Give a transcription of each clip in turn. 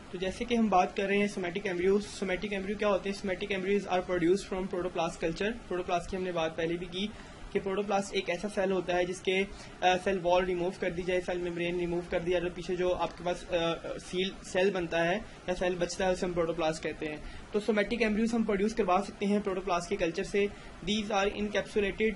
तो जैसे कि हम बात कर रहे हैं सोमैटिक एम्ब्रियोज। सोमैटिक एम्ब्रियो क्या होते हैं? Somatic embryos are produced from protoplast culture. Protoplast की हमने बात पहले भी की कि प्रोटोप्लास्ट एक ऐसा सेल होता है जिसके सेल वॉल रिमूव कर दी जाए, सेल मेम्ब्रेन रिमूव कर दिया जाए, पीछे जो आपके पास सील सेल बनता है या सेल बचता है उसे हम प्रोटोप्लास्ट कहते हैं। तो सोमैटिक एम्ब्रियोज हम प्रोड्यूस करवा सकते हैं प्रोटोप्लास्ट के कल्चर से। These are encapsulated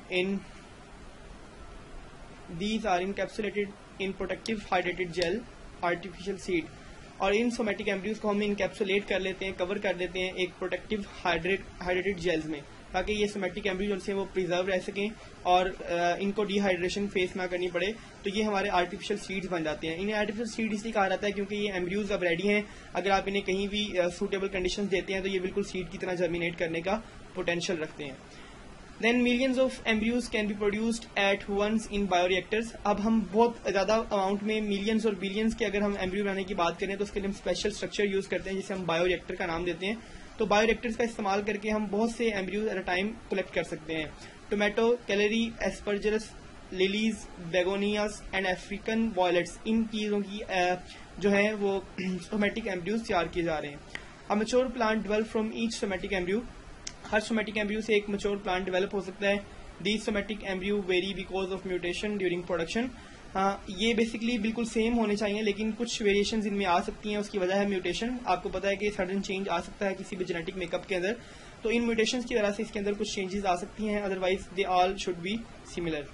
in protective hydrated gel artificial seed. और इन सोमैटिक एम्ब्रियोज को हम इनकैप्सुलेट कर लेते हैं, कवर कर देते हैं एक प्रोटेक्टिव हाइड्रेटेड जेल्स में, ताकि ये सोमैटिक एम्ब्रियोज से वो प्रिजर्व रह सकें और इनको डिहाइड्रेशन फेस ना करनी पड़े। तो ये हमारे आर्टिफिशियल सीड्स बन जाते हैं। इन्हें आर्टिफिशियल सीड इसलिए कहा जाता है क्योंकि ये एम्ब्रियोज अब रेडी हैं। अगर आप इन्हें कहीं भी सूटेबल कंडीशंस देते हैं तो ये बिल्कुल सीड की तरह जर्मिनेट करने का पोटेंशियल रखते हैं। Then millions of embryos can be produced at once in bioreactors। अब हम बहुत ज़्यादा अमाउंट में मिलियंस और बिलियंस के अगर हम एम्ब्रियो बनाने की बात करें तो उसके लिए हम स्पेशल स्ट्रक्चर यूज़ करते हैं जिसे हम बायोरिएक्टर का नाम देते हैं। तो बायोरिएक्टर्स का इस्तेमाल करके हम बहुत से embryos at a time collect कर सकते हैं। Tomato, celery, asparagus, lilies, begonias and African violets, इन चीज़ों की जो है वो सोमैटिक एम्ब्रियोज तैयार किए जा रहे हैं। A mature plant develop from each somatic embryo. हर सोमैटिक एम्ब्रियो से एक मैच्योर प्लांट डेवलप हो सकता है। These somatic embryo vary because of mutation during production. ये बेसिकली बिल्कुल सेम होने चाहिए लेकिन कुछ वेरिएशंस इनमें आ सकती हैं। उसकी वजह है म्यूटेशन। आपको पता है कि सडन चेंज आ सकता है किसी भी जेनेटिक मेकअप के अंदर, तो इन म्यूटेशंस की वजह से इसके अंदर कुछ चेंजेस आ सकती हैं, otherwise they all should be similar.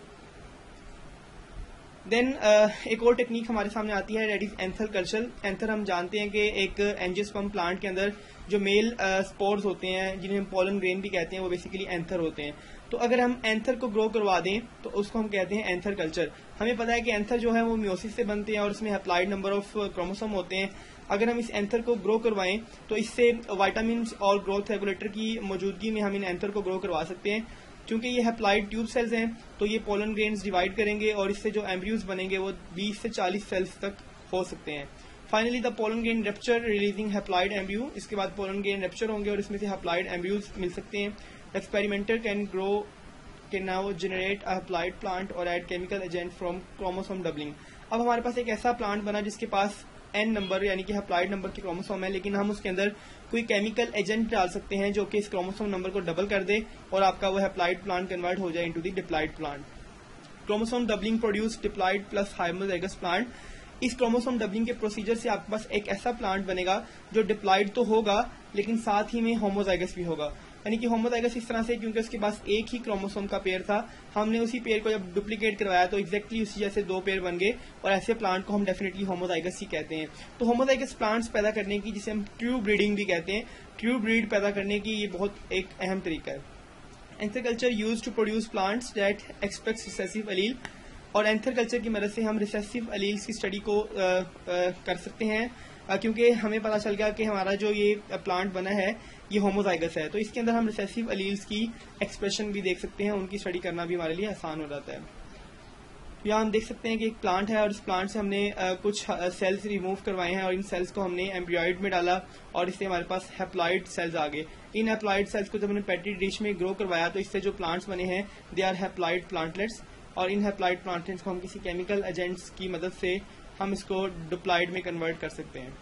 Then एक और टेक्निक हमारे सामने आती है, that is anther culture. Anther हम जानते हैं कि एक एंजियोस्पर्म प्लांट के अंदर जो मेल स्पोर्स होते हैं जिन्हें हम पोलन ग्रेन भी कहते हैं वो बेसिकली एंथर होते हैं। तो अगर हम एंथर को ग्रो करवा दें तो उसको हम कहते हैं एंथर कल्चर। हमें पता है कि एंथर जो है वो मियोसिस से बनते हैं और उसमें हैप्लॉइड नंबर ऑफ क्रोमोसोम होते हैं। अगर हम इस एंथर को ग्रो करवाएं तो इससे वाइटामिन और ग्रोथ रेगुलेटर की मौजूदगी में हम इन एंथर को ग्रो करवा सकते हैं। क्योंकि ये हैप्लॉइड ट्यूब सेल्स हैं तो ये पोलन ग्रेन्स डिवाइड करेंगे और इससे जो एम्ब्रियोज बनेंगे वो 20 से 40 सेल्स तक हो सकते हैं। Finally the pollen grain rupture releasing haploid embryo. इसके बाद पोलन ग्रेन रप्चर होंगे और इसमें से हैप्लॉइड एम्ब्रियोज मिल सकते हैं। Experimenter can now generate a haploid plant और add chemical agent from chromosome doubling. अब हमारे पास एक ऐसा प्लांट बना जिसके पास n नंबर यानी कि हैप्लॉइड नंबर के क्रोमोसोम है, लेकिन हम उसके अंदर कोई केमिकल एजेंट डाल सकते हैं जो कि इस क्रोमोसोम नंबर को डबल कर दे और आपका वो हैप्लॉइड प्लांट कन्वर्ट हो जाए into the diploid plant. Chromosome doubling produce diploid plus homozygous plant. इस क्रोमोसोम डबलिंग के प्रोसीजर से आपके पास एक ऐसा प्लांट बनेगा जो डिप्लॉइड तो होगा लेकिन साथ ही में होमोजाइगस भी होगा। यानी कि होमोजाइगस इस तरह से क्योंकि उसके पास एक ही क्रोमोसोम का पेयर था, हमने उसी पेयर को जब डुप्लीकेट करवाया तो एग्जैक्टली उसी जैसे दो पेयर बन गए और ऐसे प्लांट को हम डेफिनेटली होमोजाइगस ही कहते हैं। तो होमोजाइगस प्लांट्स पैदा करने की जिसे हम ट्रू ब्रीडिंग भी कहते हैं, ट्रू ब्रीड पैदा करने की ये बहुत एक अहम तरीका है। Anther culture use to produce plants that expect recessive allele. और एंथर कल्चर की मदद से हम रिसेसिव अलील्स की स्टडी को कर सकते हैं क्योंकि हमें पता चल गया कि हमारा जो ये प्लांट बना है ये होमोजाइगस है, तो इसके अंदर हम रिसेसिव अलील्स की एक्सप्रेशन भी देख सकते हैं, उनकी स्टडी करना भी हमारे लिए आसान हो जाता है। यहाँ हम देख सकते हैं कि एक प्लांट है और इस प्लांट से हमने कुछ सेल्स रिमूव करवाए हैं और इन सेल्स को हमने एम्ब्रियोइड में डाला और इससे हमारे पास हैप्लॉइड सेल्स आ गए। इन हैप्लॉइड सेल्स को जब हमने पेटी डिश में ग्रो करवाया तो इससे जो प्लांट्स बने हैं दे आर हैप्लॉइड प्लांटलेट्स और इन हैप्लॉइड प्लांटलेट्स को हम किसी केमिकल एजेंट्स की मदद से हम इसको डिप्लॉइड में कन्वर्ट कर सकते हैं।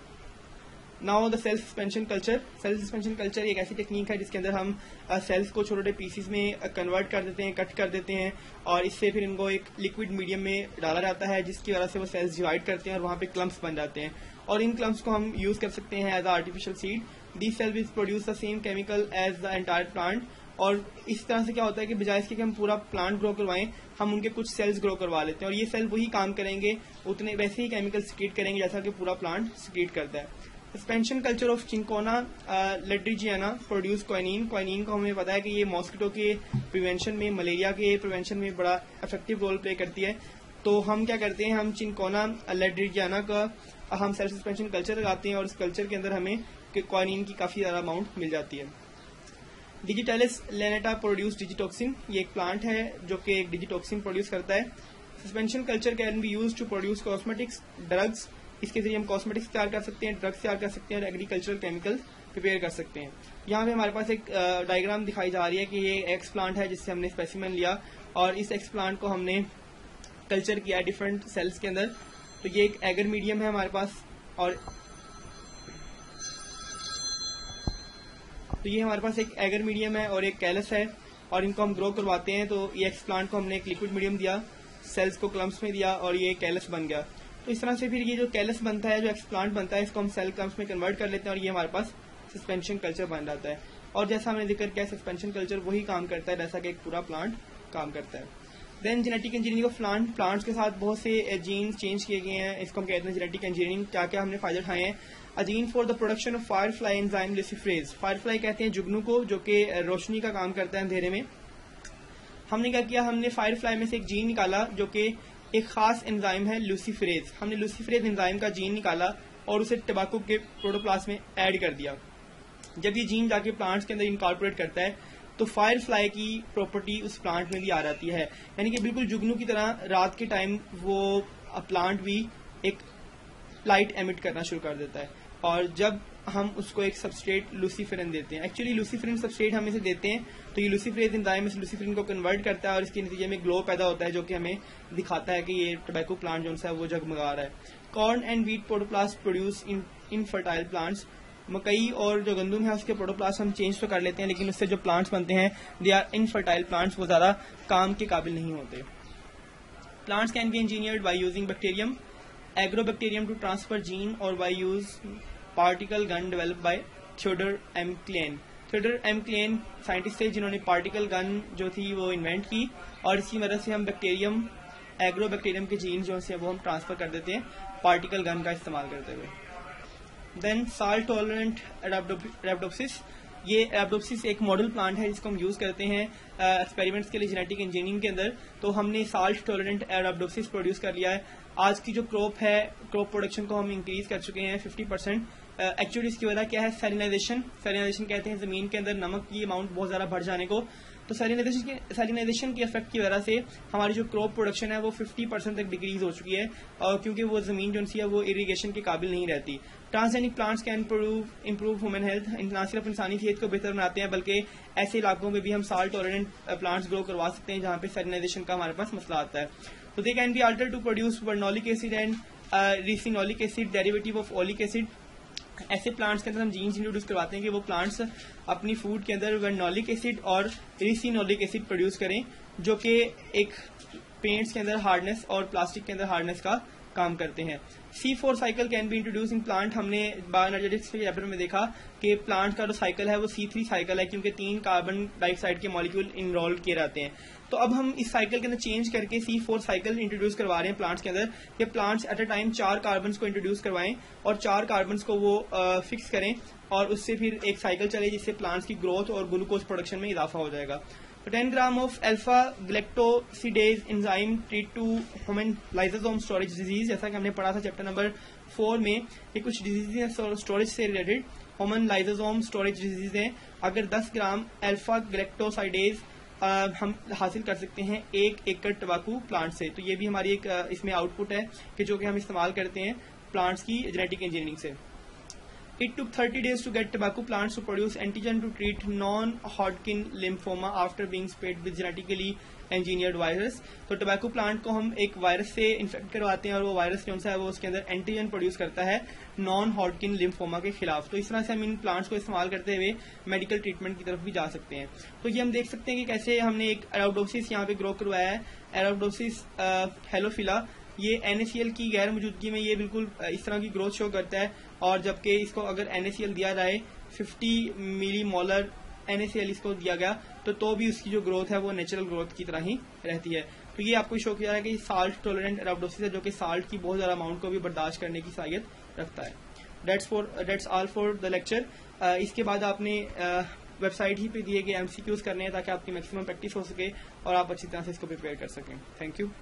Now the cell suspension culture. Cell suspension culture एक ऐसी टेक्निक है जिसके अंदर हम सेल्स को छोटे छोटे पीसीज में कन्वर्ट कर देते हैं, कट कर देते हैं और इससे फिर इनको एक लिक्विड मीडियम में डाला जाता है जिसकी वजह से वो सेल्स डिवाइड करते हैं और वहाँ पे क्लम्प्स बन जाते हैं और इन क्लम्प्स को हम यूज कर सकते हैं as artificial seed. These cell will produce the same chemical as the entire plant. और इस तरह से क्या होता है कि बजाय इसके कि हम पूरा प्लांट ग्रो करवाएं हम उनके कुछ सेल्स ग्रो करवा लेते हैं और ये सेल वही काम करेंगे, उतने वैसे ही केमिकल सिक्रीट करेंगे जैसा कि पूरा प्लांट सिक्रीट करता है। Suspension culture of cinchona ledgeriana produce quinine. Quinine को हमें पता है कि ये मॉस्किटो के प्रिवेंशन में, मलेरिया के प्रिवेंशन में बड़ा इफेक्टिव रोल प्ले करती है। तो हम क्या करते हैं, हम चिंकोना लेड्रिजियाना का हम सेल सस्पेंशन कल्चर लगाते हैं और इस कल्चर के अंदर हमें क्वाइनिन की काफी ज्यादा अमाउंट मिल जाती है। Digitalis lanata produce digitoxin. ये एक प्लांट है जो कि एक डिजिटॉक्सिन प्रोड्यूस करता है। Suspension culture can be use to produce cosmetics, drugs. इसके जरिए हम कॉस्मेटिक्स तैयार कर सकते हैं, ड्रग्स तैयार कर सकते हैं और एग्रीकल्चरल केमिकल प्रिपेयर कर सकते हैं। यहाँ पे हमारे पास एक डायग्राम दिखाई जा रही है कि ये एक्स प्लांट है जिससे हमने स्पेसिमेन लिया और इस एक्स प्लांट को हमने कल्चर किया डिफरेंट सेल्स के अंदर। तो ये एक एगर मीडियम है हमारे पास और तो ये हमारे पास एक एगर मीडियम है और एक कैलस है, और इनको हम ग्रो करवाते हैं। तो ये एक्स प्लांट को हमने एक लिक्विड मीडियम दिया, सेल्स को क्लम्प्स में दिया, और ये कैलस बन गया। तो इस तरह से फिर ये जो कैलस बनता है, जो एक्स प्लांट बनता है, इसको हम सेल क्लम्प्स में कन्वर्ट कर लेते हैं, और ये हमारे पास सस्पेंशन कल्चर बन जाता है। और जैसा हमने जिक्र किया, सस्पेंशन कल्चर वही काम करता है जैसा कि एक पूरा प्लांट काम करता है। Then genetic engineering of plants के साथ बहुत से जीन्स चेंज किए गए हैं, इसको हम कहते हैं जेनेटिक इंजीनियरिंग। क्या क्या हमने फायदे उठाए हैं? A gene for the production of firefly enzyme luciferase. Firefly कहते हैं जुगनू को, जो कि रोशनी का काम करता है अंधेरे में। हमने क्या किया, हमने फायरफ्लाई में से एक जीन निकाला जो कि एक खास एंजाइम है लुसिफरेज। हमने लुसिफरेज एंजाइम का जीन निकाला और उसे टबाको के प्रोटोप्लास्ट में ऐड कर दिया। जब ये जीन जाके प्लांट्स के अंदर इनकॉर्पोरेट करता है तो फायरफ्लाई की प्रॉपर्टी उस प्लांट में भी आ जाती है, यानी कि बिल्कुल जुगनू की तरह रात के टाइम वो प्लांट भी एक लाइट एमिट करना शुरू कर देता है। और जब हम उसको एक सबस्ट्रेट लुसिफेरिन देते हैं, एक्चुअली लुसिफेरिन सबस्ट्रेट हम इसे देते हैं, तो ये लुसिफरेज एंजाइम इस लुसिफेरिन को कन्वर्ट करता है और इसके नतीजे में ग्लो पैदा होता है, जो कि हमें दिखाता है कि ये टोबैको प्लांट जो है वो जगमगा रहा है। Corn and wheat protoplast produce infertile plants. मकई और जो गंदुम है उसके प्रोटोप्लास्ट हम चेंज तो कर लेते हैं, लेकिन उससे जो प्लांट्स बनते हैं दे आर इनफर्टाइल प्लांट्स, वो ज्यादा काम के काबिल नहीं होते। Plants can be engineered by using bacterium agrobacterium to transfer gene और by use particle gun develop by Theodore M Klein. Theodore M Klein scientist थे जिन्होंने पार्टिकल गन जो थी वो इन्वेंट की, और इसी वजह से हम बैक्टीरियम एग्रोबैक्टीरियम के जीन जो है वो हम ट्रांसफर कर देते हैं पार्टिकल गन का इस्तेमाल करते हुए। Then salt tolerant arabidopsis. ये एडाप्टोप्सिस एक मॉडल प्लांट है जिसको हम यूज करते हैं एक्सपेरिमेंट्स के लिए जेनेटिक इंजीनियरिंग के अंदर। तो हमने साल्ट टॉलरेंट एडाप्टोप्सिस प्रोड्यूस कर लिया है। आज की जो क्रॉप है, क्रॉप प्रोडक्शन को हम इंक्रीज कर चुके हैं 50%। एक्चुअली इसकी वजह क्या है? सैलिनाइजेशन। सैलिनाइजेशन कहते हैं जमीन के अंदर नमक की अमाउंट बहुत ज्यादा बढ़ जाने को। तो सैलिनाइजेशन के इफेक्ट की वजह से हमारी जो क्रॉप प्रोडक्शन है वो 50% तक डिक्रीज हो चुकी है, और क्योंकि वो जमीन जो है वो इरिगेशन के काबिल नहीं रहती। Transgenic plants can improve human health. ना सिर्फ इंसानी सेहत को बेहतर बनाते हैं बल्कि ऐसे इलाकों में भी हम साल्ट टॉलरेंट प्लांट्स ग्रो करवा सकते हैं जहां पे सैलिनाइजेशन का हमारे पास मसला आता है। तो they can be alter to produce vernolic acid and ricinoleic acid derivative of oleic acid. ऐसे प्लांट्स के अंदर हम जीन्स इंट्रोड्यूस करवाते हैं कि वो प्लांट्स अपनी फूड के अंदर वर्नोलिक एसिड और रिसिनोलिक एसिड प्रोड्यूस करें, जो कि एक पेंट्स के अंदर हार्डनेस और प्लास्टिक के अंदर हार्डनेस का काम करते हैं। C4 cycle can be introduce in plant. हमने बायोएनर्जेटिक्स के चैप्टर में देखा कि प्लांट का जो साइकिल है वो C3 साइकिल है, क्योंकि 3 कार्बन डाइऑक्साइड के मॉलिक्यूल इन्वॉल्व किए रहते हैं। तो अब हम इस साइकिल के अंदर चेंज करके C4 साइकिल इंट्रोड्यूस करवा रहे हैं प्लांट्स के अंदर, कि plants at a time 4 carbon को इंट्रोड्यूस करवाएं और 4 कार्बन को वो फिक्स करें, और उससे फिर एक साइकिल चले जिससे प्लांट्स की ग्रोथ और ग्लूकोज प्रोडक्शन में इजाफा हो जाएगा। तो 10 gram of alpha galactosidase enzyme treat to human lysosome storage disease. जैसा कि हमने पढ़ा था चैप्टर नंबर 4 में, ये कुछ डिजीज हैं स्टोरेज से related, human lysosome storage disease हैं। अगर 10 ग्राम अल्फा ग्लैक्टोसाइडेज हम हासिल कर सकते हैं 1 एकड़ टबाकू प्लांट से, तो ये भी हमारी एक इसमें आउटपुट है कि जो कि हम इस्तेमाल करते हैं प्लांट्स की जेनेटिक इंजीनियरिंग से। It took 30 days to get tobacco plants to produce antigen to treat non-Hodgkin lymphoma after being sprayed with genetically engineered virus। तो टोबैको प्लांट को हम एक वायरस से इन्फेक्ट करवाते हैं और वो वायरस जो है वो उसके अंदर एंटीजन प्रोड्यूस करता है नॉन हॉडकिन लिम्फोमा के खिलाफ। तो इस तरह से हम इन प्लांट्स को इस्तेमाल करते हुए मेडिकल ट्रीटमेंट की तरफ भी जा सकते हैं। तो ये हम देख सकते हैं कि कैसे हमने एक एराडोप्सिस यहाँ पे ग्रो करवाया है, एराडोप्सिस हेलोफिला। ये NaCl की गैर मौजूदगी में ये बिल्कुल इस तरह की ग्रोथ शो करता है, और जबकि इसको अगर NaCl दिया जाए 50 मिली मोलर NaCl इसको दिया गया तो भी उसकी जो ग्रोथ है वो नेचुरल ग्रोथ की तरह ही रहती है। तो ये आपको शो किया है कि साल्ट टॉलरेंट एराडोप्सिस है, जो कि साल्ट की बहुत ज्यादा अमाउंट को भी बर्दाश्त करने की साहियत रखता है। That's all for the lecture. इसके बाद आपने वेबसाइट ही पे दिए गए MCQs करने हैं ताकि आपकी मैक्सिमम प्रैक्टिस हो सके और आप अच्छी तरह से इसको प्रिपेयर कर सकें। Thank you.